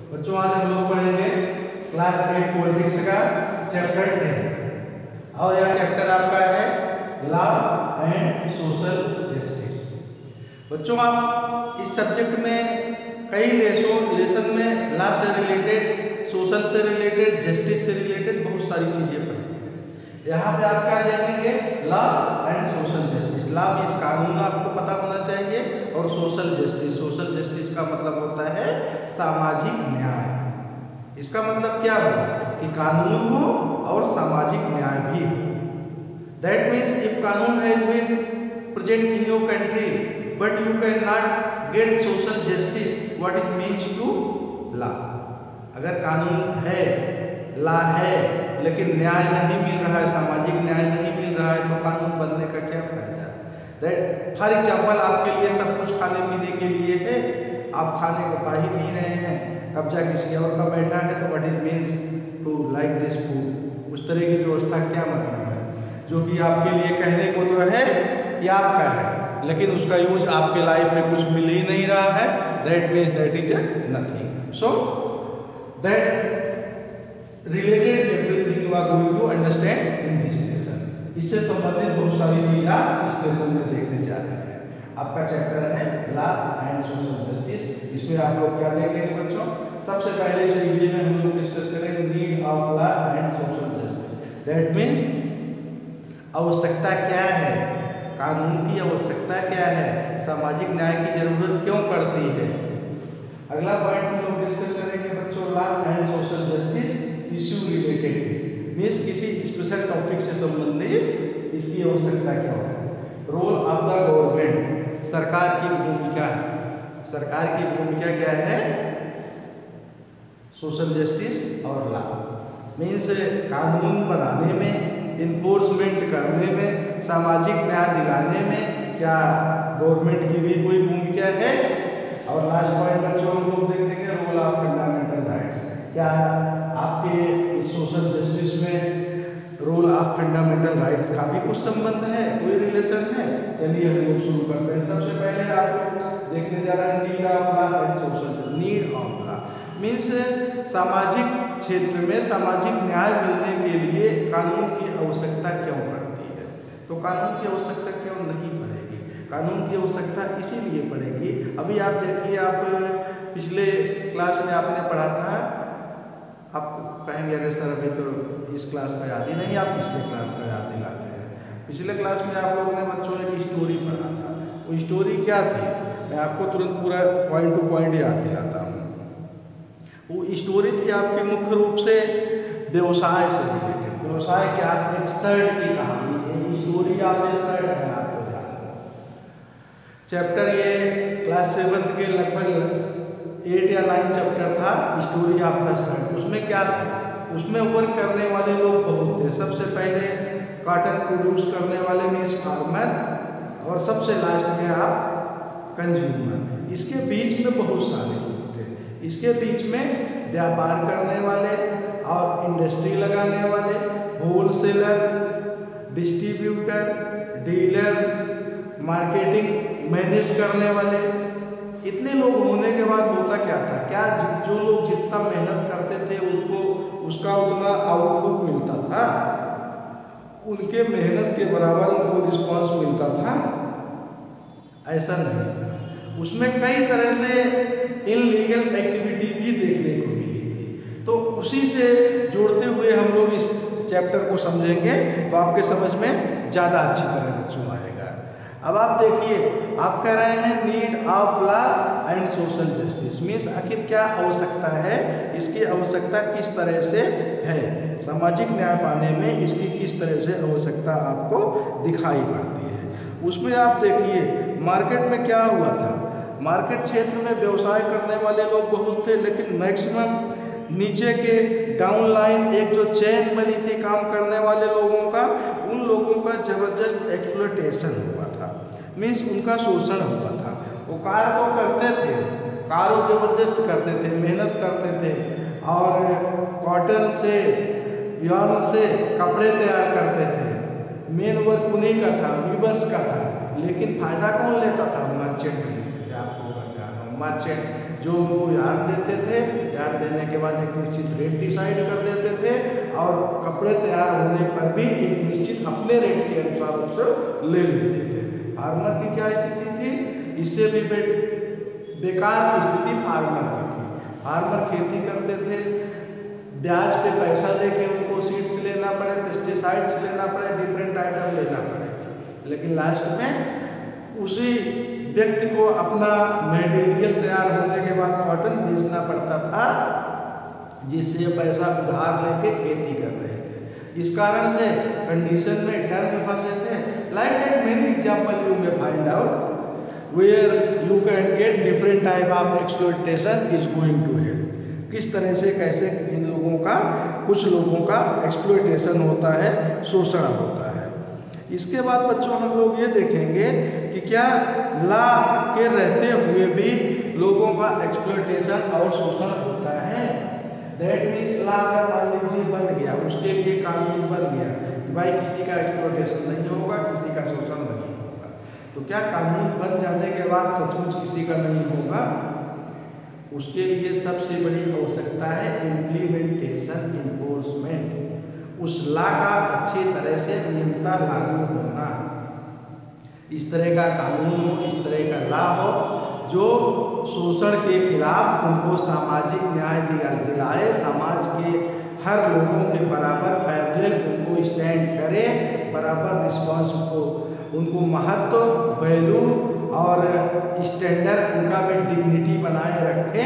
बच्चों आज हम लोग पढ़ेंगे क्लास 8 पॉलिटिक्स का चैप्टर 10 और यह चैप्टर आपका है लॉ एंड सोशल जस्टिस। बच्चों आप इस सब्जेक्ट में कई लेसन में लॉ से रिलेटेड, सोशल से रिलेटेड, जस्टिस से रिलेटेड बहुत सारी चीजें पढ़ेंगे। यहाँ पे आप क्या देखेंगे? Law and social justice. Law means कानून आपको पता होना चाहिए और सोशल जस्टिस, सोशल जस्टिस का मतलब होता है सामाजिक न्याय। इसका मतलब क्या होगा कि कानून हो और सामाजिक न्याय भी हो। दैट मीन्स इफ कानून has been present in your country but you can not get social justice, what it means to law. अगर कानून है, लॉ है, लेकिन न्याय नहीं मिल रहा है, सामाजिक न्याय नहीं मिल रहा है, तो कानून बनने का क्या फायदा? दैट फॉर एग्जाम्पल आपके लिए सब कुछ खाने पीने के लिए है, आप खाने को पा ही नहीं रहे हैं, कब्जा किसी और का बैठा है, तो what it means to like this food. उस तरह की व्यवस्था क्या मतलब है? जो कि आपके लिए कहने को तो है कि आपका है, लेकिन उसका यूज आपके लाइफ में कुछ मिल ही नहीं रहा है, that means that is nothing. So that related everything you are going to understand in this lesson. इससे संबंधित बहुत सारी चीजें आप इस लेसन में देखने जा रहे हैं। आपका चैप्टर है लॉ एंड सोशल जस्टिस। इसमें आप लोग क्या देखेंगे बच्चों? सबसे पहले इस वीडियो में हम लोग डिस्कस करेंगे need of law and social justice. That means आवश्यकता क्या है, कानून की आवश्यकता क्या है, सामाजिक न्याय की जरूरत क्यों पड़ती है। अगला पॉइंट हम लोग डिस्कस करेंगे बच्चों law and social justice issue related, means किसी स्पेशल टॉपिक से संबंधित इसकी आवश्यकता क्या है। रोल ऑफ द गवर्नमेंट, सरकार की भूमिका, सरकार की भूमिका क्या है सोशल जस्टिस और लॉ। मीन्स कानून बनाने में, इन्फोर्समेंट करने में, सामाजिक न्याय दिलाने में क्या गवर्नमेंट की भी कोई भूमिका है। और लास्ट पॉइंट बच्चों हम लोग देखेंगे रोल ऑफ फंडामेंटल राइट्स। क्या आपके इस सोशल जस्टिस में रोल ऑफ फंडामेंटल राइट्स का भी कुछ संबंध है, कोई रिलेशन है? चलिए हम लोग शुरू करते हैं। सबसे पहले आप लोग देखने जा रहे हैं need of law and social. Need of law means सामाजिक क्षेत्र में सामाजिक न्याय मिलने के लिए कानून की आवश्यकता क्यों पड़ती है। तो कानून की आवश्यकता क्यों नहीं पड़ेगी? कानून की आवश्यकता इसीलिए पड़ेगी। अभी आप देखिए, आप पिछले क्लास में आपने पढ़ा था, आप कहेंगे अरे सर अभी तो इस क्लास का याद ही नहीं, आप पिछले क्लास का याद दिलाते हैं। पिछले क्लास में आप लोगों ने बच्चों एक स्टोरी पढ़ा था। वो स्टोरी क्या थी मैं आपको तुरंत पूरा पॉइंट टू पॉइंट याद दिलाता हूँ। वो स्टोरी थी आपके मुख्य रूप से व्यवसाय से रिलेटेड। व्यवसाय क्या? एक शर्ट की कहानी है। स्टोरी आप शर्ट है, आपको ध्यान हो। चैप्टर ये क्लास 7 के लगभग 8 या 9 चैप्टर था, स्टोरी ऑफ द शर्ट। उसमें क्या था? उसमें वर्क करने वाले लोग बहुत थे। सबसे पहले कॉटन प्रोड्यूस करने वाले मीन्स फार्मर, और सबसे लास्ट में आप कंज्यूमर। इसके बीच में बहुत सारे लोग थे। इसके बीच में व्यापार करने वाले और इंडस्ट्री लगाने वाले, wholesaler, distributor, dealer, marketing manage करने वाले, इतने लोग होने के बाद होता क्या था? क्या जो लोग जितना मेहनत करते थे उनको उसका उतना आउटपुट मिलता था? उनके मेहनत के बराबर उनको रिस्पांस मिलता था? ऐसा नहीं था। उसमें कई तरह से इनलीगल एक्टिविटी भी देखने को मिली थी। तो उसी से जोड़ते हुए हम लोग इस चैप्टर को समझेंगे तो आपके समझ में ज़्यादा अच्छी तरह बच्चों आएगा। अब आप देखिए, आप कह रहे हैं need of law and social justice means आखिर क्या आवश्यकता है, इसकी आवश्यकता किस तरह से है, सामाजिक न्याय पाने में इसकी किस तरह से आवश्यकता आपको दिखाई पड़ती है। उसमें आप देखिए मार्केट में क्या हुआ था। मार्केट क्षेत्र में व्यवसाय करने वाले लोग बहुत थे, लेकिन मैक्सिमम नीचे के डाउन लाइन एक जो चेन बनी थी काम करने वाले लोगों का, उन लोगों का जबरदस्त एक्सप्लॉयटेशन हुआ था। मीन्स उनका शोषण हुआ था। वो कार्य तो करते थे, कार्य जबरदस्त करते थे, मेहनत करते थे, और कॉटन से, यार्न से कपड़े तैयार करते थे। मेन वर्क उन्हीं का था, वीवर्स का था, लेकिन फायदा कौन लेता था? मर्चेंट लेते थे। आपको बताना, मर्चेंट जो उनको यार्न देते थे, यार्न के बाद एक निश्चित रेट डिसाइड कर देते थे और कपड़े तैयार होने पर भी एक निश्चित अपने रेट के अनुसार उससे ले लेते थे। फार्मर की क्या स्थिति थी? इससे भी बेकार स्थिति फार्मर की थी। फार्मर खेती करते थे, ब्याज पे पैसा लेके उनको सीड्स लेना पड़े, पेस्टिसाइड्स लेना पड़े, डिफरेंट आइटम लेना पड़े, लेकिन लास्ट में उसी व्यक्ति को अपना मटेरियल तैयार होने के बाद कॉटन बेचना पड़ता था, जिससे पैसा उधार लेके खेती कर रहे थे। इस कारण से कंडीशन में टर्म फंसे थे। Like that many example you may find out where you can get different type of exploitation is going to head. किस तरह से कैसे इन लोगों का, कुछ लोगों का एक्सप्लॉयटेशन होता है, शोषण होता है। इसके बाद बच्चों हम लोग ये देखेंगे कि क्या लॉ के रहते हुए भी लोगों का एक्सप्लॉयटेशन और शोषण होता है। दैट मीन्स लॉ का पॉलिसी बन गया, उसके लिए कानून बन गया कि भाई किसी का एक्सप्लॉयटेशन नहीं होगा, किसी का शोषण नहीं होगा। तो क्या कानून बन जाने के बाद सचमुच किसी का नहीं होगा? उसके लिए सबसे बड़ी आवश्यकता है इम्प्लीमेंटेशन, इन्फोर्समेंट। उस लॉ का अच्छी तरह से नियंत्रण लागू होना। इस तरह का कानून हो, इस तरह का लॉ हो जो शोषण के खिलाफ उनको सामाजिक न्याय दिलाए, समाज के हर लोगों के बराबर पैरेलल उनको स्टैंड करे, बराबर रिस्पॉन्स को उनको महत्व, वैल्यू और स्टैंडर्ड उनका भी डिग्निटी बनाए रखे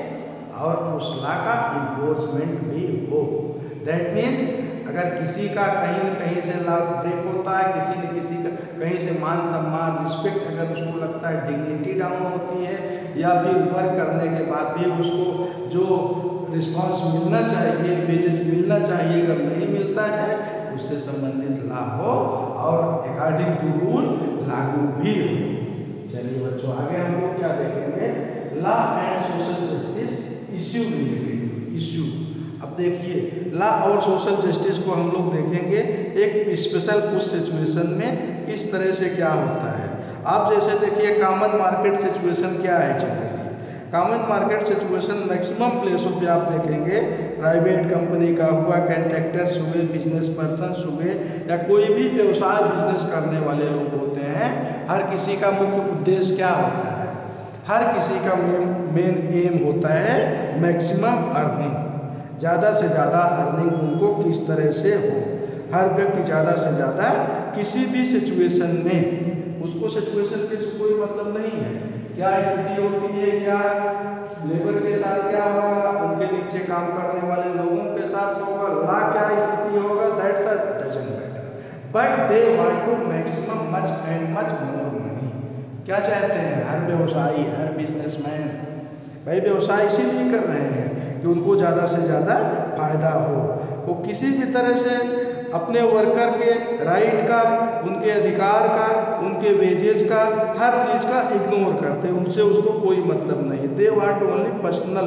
और उस लॉ का इन्फोर्समेंट भी हो। दैट मीन्स अगर किसी का कहीं न कहीं से लॉ ब्रेक होता है, किसी न किसी का कहीं से मान सम्मान, रिस्पेक्ट अगर उसको लगता है डिग्निटी डाउन होती है, या फिर वर्क करने के बाद भी उसको जो रिस्पॉन्स मिलना चाहिए, वेजेस मिलना चाहिए, अगर नहीं मिलता है, उससे संबंधित लॉ हो और अकॉर्डिंग टू रूल लागू भी हो। चलिए बच्चों आगे हम लोग क्या देखेंगे? Law and social justice issue related issue. अब देखिए लॉ और सोशल जस्टिस को हम लोग देखेंगे एक स्पेशल कुछ सिचुएशन में किस तरह से क्या होता है। आप जैसे देखिए कॉमन मार्केट सिचुएशन क्या है। Generally common market situation maximum प्लेसों पे आप देखेंगे प्राइवेट कंपनी का हुआ, कॉन्ट्रैक्टर्स हुए, बिजनेस पर्सन्स हुए, या कोई भी व्यवसाय बिजनेस करने वाले लोग होते हैं, हर किसी का मुख्य उद्देश्य क्या होता है? हर किसी का मेन एम होता है मैक्सिमम अर्निंग, ज़्यादा से ज़्यादा अर्निंग उनको किस तरह से हो। हर व्यक्ति ज़्यादा से ज़्यादा किसी भी सिचुएशन में, उसको सिचुएशन के कोई मतलब नहीं है, क्या स्थिति होती है, क्या लेबर के साथ क्या होगा, उनके नीचे काम करने वाले लोगों के साथ होगा, लॉ क्या स्थिति होगा, that's doesn't matter, but they want to maximum much and much more money. क्या चाहते हैं हर व्यवसायी, हर बिजनेसमैन? भाई व्यवसाय इसीलिए कर रहे हैं कि उनको ज़्यादा से ज़्यादा फायदा हो। वो किसी भी तरह से अपने वर्कर के राइट का, उनके अधिकार का, उनके वेजेज का, हर चीज़ का इग्नोर करते हैं, उनसे उसको कोई मतलब नहीं। They want only personal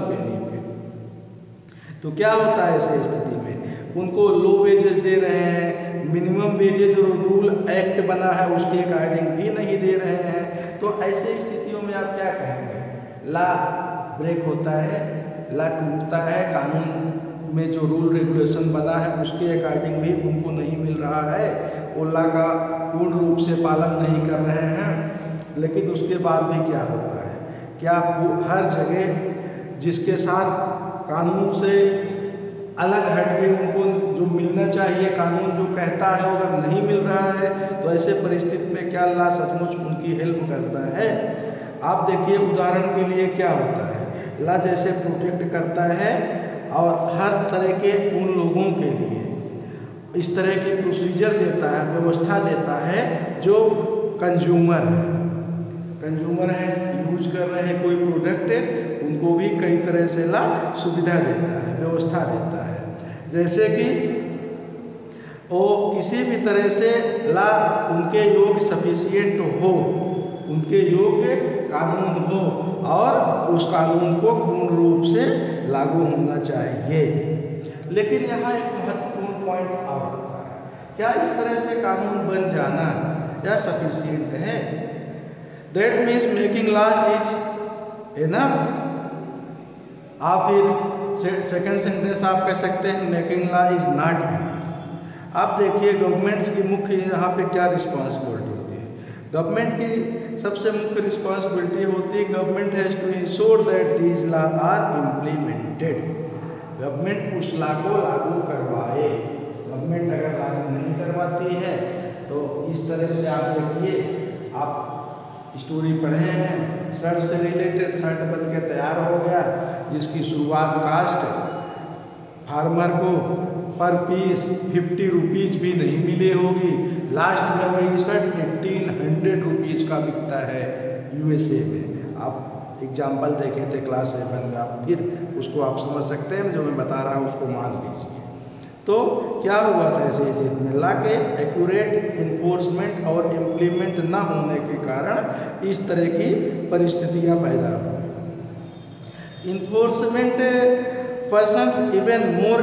benefit. तो क्या होता है ऐसे स्थिति में? उनको लो वेजेस दे रहे हैं, मिनिमम वेजेज जो रूल एक्ट बना है उसके अकॉर्डिंग भी नहीं दे रहे हैं। तो ऐसे स्थितियों में आप क्या कहेंगे? लॉ ब्रेक होता है, लॉ टूटता है, कानून में जो रूल रेगुलेशन बना है उसके अकॉर्डिंग भी उनको नहीं मिल रहा है, वो लॉ का पूर्ण रूप से पालन नहीं कर रहे हैं। लेकिन उसके बाद भी क्या होता है? क्या हर जगह जिसके साथ कानून से अलग हट के उनको जो मिलना चाहिए, कानून जो कहता है अगर नहीं मिल रहा है, तो ऐसे परिस्थिति में क्या लॉ सचमुच उनकी हेल्प करता है? आप देखिए उदाहरण के लिए क्या होता है, लॉ जैसे प्रोटेक्ट करता है और हर तरह के उन लोगों के लिए इस तरह की प्रोसीजर देता है, व्यवस्था देता है जो कंज्यूमर है, यूज कर रहे हैं कोई प्रोडक्ट, उनको भी कई तरह से लॉ सुविधा देता है, व्यवस्था देता है। जैसे कि वो किसी भी तरह से लॉ उनके योग्य सफिशिएंट हो, उनके योग्य कानून हो और उस कानून को पूर्ण रूप से लागू होना चाहिए। लेकिन यहाँ एक महत्वपूर्ण पॉइंट और आता है, क्या इस तरह से कानून बन जाना या सफिशिएंट है? That means making law is enough, आप फिर सेकंड सेंटेंस आप कह सकते हैं making law is not enough. आप देखिए गवर्नमेंट्स की मुख्य यहाँ पे क्या रिस्पॉन्सिबिलिटी होती है। गवर्नमेंट की सबसे मुख्य रिस्पॉन्सिबिलिटी होती है government has to ensure that these law are implemented. Government उस लॉ को लागू करवाए। गवर्नमेंट अगर लागू नहीं करवाती है तो इस तरह से आप देखिए, आप स्टोरी पढ़े हैं, शर्ट से रिलेटेड शर्ट बन के तैयार हो गया जिसकी शुरुआत कास्ट फार्मर को पर पीस 50 रुपीज़ भी नहीं मिले होगी। लास्ट में वही शर्ट 1800 रुपीज़ का बिकता है USA में। आप एग्जाम्पल देखे थे क्लास 7 में, आप फिर उसको आप समझ सकते हैं, जो मैं बता रहा हूँ उसको मान लीजिए। तो क्या हुआ था ऐसे स्थिति में, लॉ के एक्यूरेट इन्फोर्समेंट और इम्प्लीमेंट ना होने के कारण इस तरह की परिस्थितियां पैदा हुई। Enforcement persons even more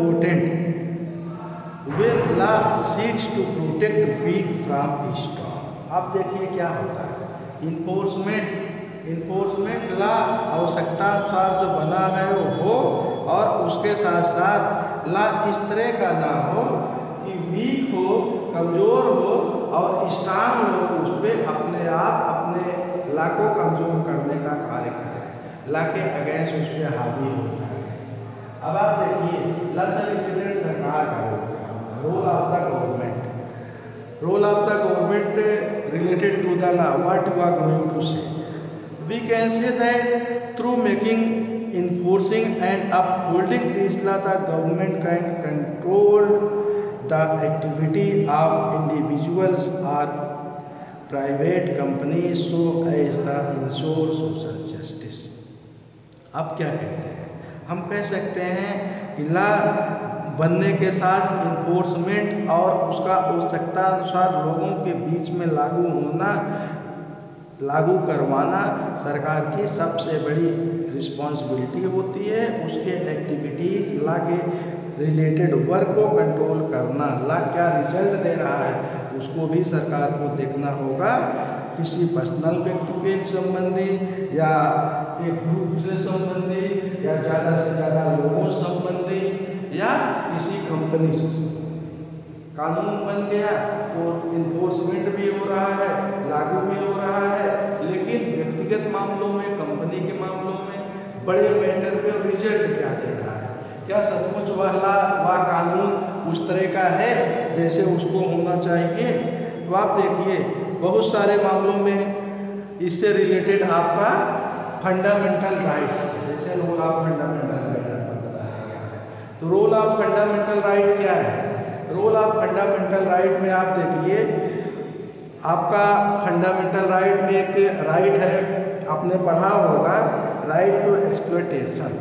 important when law seeks to protect weak from strong. आप देखिए क्या होता है, इन्फोर्समेंट लॉ आवश्यकता अनुसार जो बना है वो हो, और उसके साथ साथ लॉ इस तरह का ना हो कि वीक हो, कमज़ोर हो, और स्ट्रांग लोग उस पर अपने आप अपने लॉ को कमज़ोर करने का कार्य करें, लॉ के अगेंस्ट उस पर हावी हो जाए। अब आप देखिए लॉ से रिलेटेड सरकार का role of the government, role of the government related to the law, what you are going to say? We can say that through making, enforcing and upholding this law, the government can control the activity of individuals or private companies so as to ensure social justice. अब क्या कहते हैं, हम कह सकते हैं कि law बनने के साथ इन्फोर्समेंट और उसका आवश्यकता अनुसार लोगों के बीच में लागू करवाना सरकार की सबसे बड़ी रिस्पॉन्सिबिलिटी होती है। उसके एक्टिविटीज़ लॉ के रिलेटेड वर्क को कंट्रोल करना, लॉ क्या रिजल्ट दे रहा है उसको भी सरकार को देखना होगा। किसी पर्सनल व्यक्ति के संबंधी या एक ग्रुप से संबंधी या ज़्यादा से ज़्यादा लोगों संबंधी या किसी कंपनी से कानून बन गया तो इन्फोर्समेंट भी हो रहा है, लागू भी हो रहा है, लेकिन व्यक्तिगत मामलों में, कंपनी के मामलों में, बड़े मैटर पे रिजल्ट क्या दे रहा है, क्या सचमुच वह कानून उस तरह का है जैसे उसको होना चाहिए। तो आप देखिए बहुत सारे मामलों में इससे रिलेटेड आपका फंडामेंटल राइट्स, जैसे रोल ऑफ फंडामेंटल राइट बताया गया है। तो रोल ऑफ फंडामेंटल राइट क्या है, रोल ऑफ फंडामेंटल राइट में आप देखिए, आपका फंडामेंटल राइट में एक राइट है, आपने पढ़ा होगा, right to exploitation.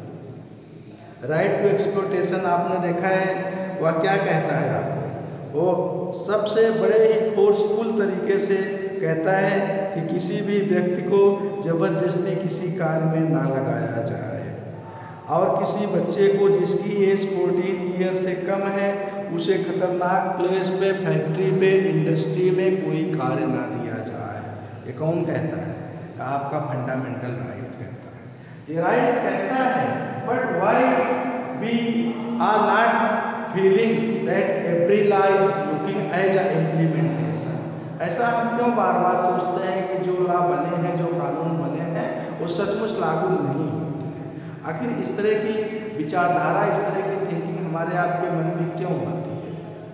Right to exploitation आपने देखा है, वह क्या कहता है आपको, वो सबसे बड़े ही फोर्सफुल तरीके से कहता है कि किसी भी व्यक्ति को ज़बरदस्ती किसी कार्य में ना लगाया जाए, और किसी बच्चे को जिसकी एज 14 ईयर से कम है उसे खतरनाक प्लेस पे, फैक्ट्री पे, इंडस्ट्री में कोई कार्य ना दिया जाए। ये कौन कहता है, आपका फंडामेंटल राइट्स कहता है। ये राइट्स कहता है, but why we are not feeling that every law is looking as a implementation. ऐसा हम क्यों बार बार सोचते हैं कि जो लॉ बने हैं, जो कानून बने हैं, वो सचमुच लागू नहीं होते हैं। आखिर इस तरह की विचारधारा, इस तरह की थिंकिंग हमारे आपके मन में क्यों आती है?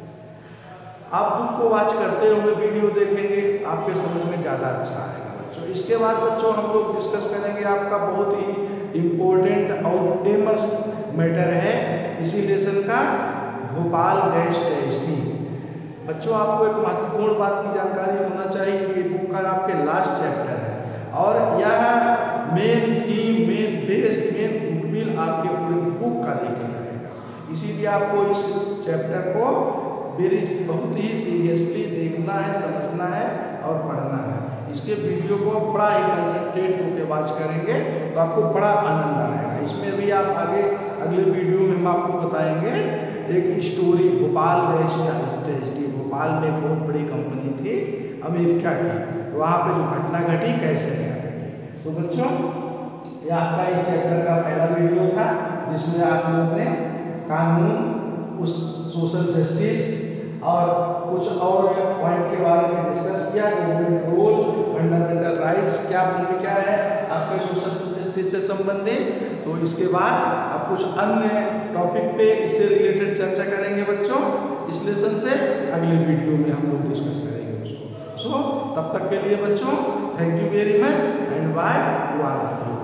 आप बुक को वॉच करते हुए वीडियो देखेंगे, आपके समझ में ज़्यादा अच्छा आएगा बच्चों। इसके बाद बच्चों हम लोग डिस्कस करेंगे आपका बहुत ही इम्पोर्टेंट और फेमस मैटर है इसी लेसन का, भोपाल गैस ट्रेजेडी। बच्चों आपको एक महत्वपूर्ण बात की जानकारी होना चाहिए कि बुक का आपके लास्ट चैप्टर है, और यह main theme, main base, main goodwill आपके पूरे बुक का लेके जाएगा। इसीलिए आपको इस चैप्टर को बहुत ही सीरियसली देखना है, समझना है और पढ़ना है। इसके वीडियो को बड़ा ही कंसंट्रेट होकर वॉच करेंगे तो आपको बड़ा आनंद आएगा। इसमें भी आप आगे अगले वीडियो में हम आपको बताएंगे एक story, Bhopal gas tragedy. Bhopal में एक बहुत बड़ी कंपनी थी अमेरिका की, तो वहाँ पे जो घटना घटी कैसे क्या घटी। तो बच्चों ये आपका इस चैप्टर का पहला वीडियो था, जिसमें आप लोगों ने कानून, उस सोशल जस्टिस और कुछ और पॉइंट के बारे में डिस्कस किया। गवर्नमेंट रोल, फंडामेंटल राइट्स, क्या भूमिका है आपके सोशल जस्टिस से संबंधित। तो इसके बाद अब कुछ अन्य टॉपिक पे इससे रिलेटेड चर्चा करेंगे बच्चों इस लेसन से। अगले वीडियो में हम लोग डिस्कस करेंगे उसको। सो तब तक के लिए बच्चों, thank you very much and bye to all of you.